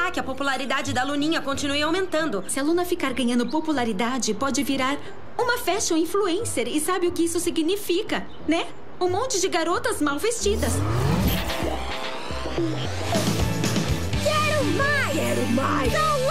evitar que a popularidade da Luninha continue aumentando. Se a Luna ficar ganhando popularidade, pode virar uma fashion influencer. E sabe o que isso significa, né? Um monte de garotas mal vestidas. Quero mais! Quero mais! Não